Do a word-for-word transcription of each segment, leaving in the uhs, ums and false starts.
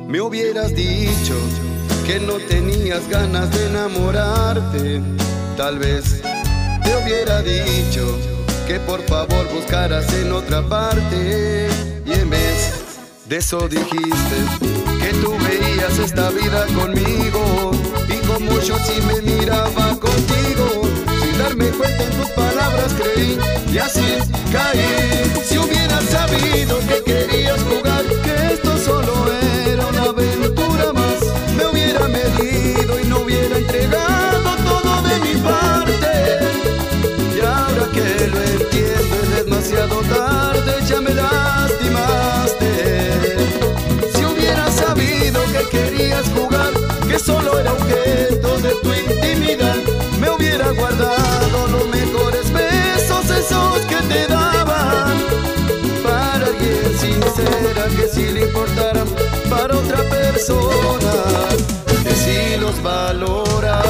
Me hubieras dicho que no tenías ganas de enamorarte. Tal vez te hubiera dicho que por favor buscaras en otra parte. Y en vez de eso dijiste que tú veías esta vida conmigo. Y como yo sí me miraba contigo, sin darme cuenta en tus palabras creí y así caí. Si hubieras sabido que querías jugar, que esto solo era una aventura más, me hubiera medido y no hubiera entregado todo de mi parte. Y ahora que lo entiendo es demasiado tarde, ya me lastimaste. Si hubieras sabido que querías jugar, que solo era objeto de tu intimidad, me hubiera guardado los mejores besos, esos que te daban para alguien sincera, que si le importara, para otra persona, que si los valorara.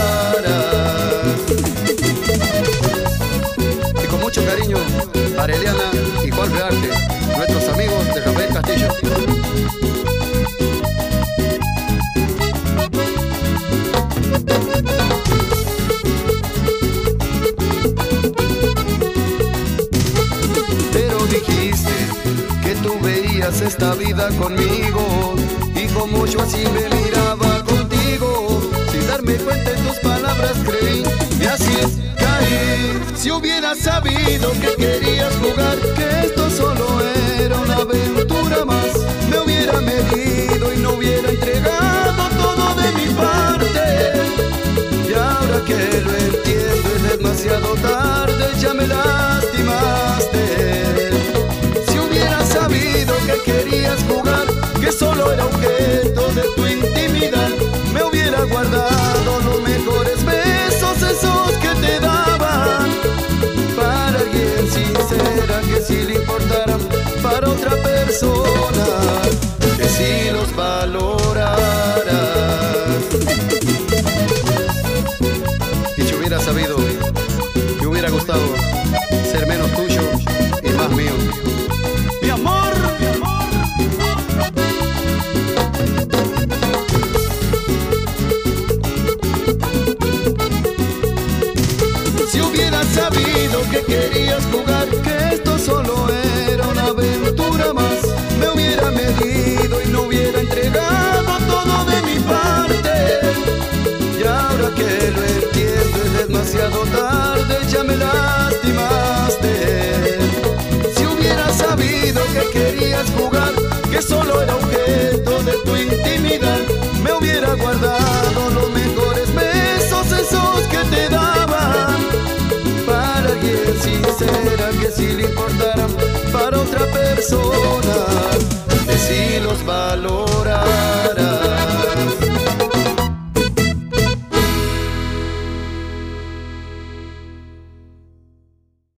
Y con mucho cariño para Eliana y Juan Rearte, nuestros amigos de Rafael Castillo. Dijiste que tú veías esta vida conmigo, y como yo así me miraba contigo, sin darme cuenta en tus palabras creí y así caí. Si hubieras sabido que querías jugar, que esto solo era una aventura más, me hubiera medido y no hubiera entregado todo de mi parte. Y ahora que lo entiendo es demasiado tarde, ya me lastimaste. Que querías jugar, que solo era objeto de tu intimidad, me hubiera guardado los mejores besos, esos que te daban para alguien sincera, que si le importaran, para otra persona, que si los valoraras. Y si hubiera sabido, me hubiera gustado ser menos tuyo y más mío. Mi amor. Si hubieras sabido que querías jugar, que esto solo era una aventura más, me hubiera medido y no hubiera entregado todo de mi parte. Y ahora que lo entiendo es demasiado tarde, ya me lastimaste. Si hubieras sabido que querías jugar, que solo era objeto de tu intimidad, me hubiera guardado los mejores besos, esos que te daban para alguien sincera, que si le importaran, para otra persona, que si los valora.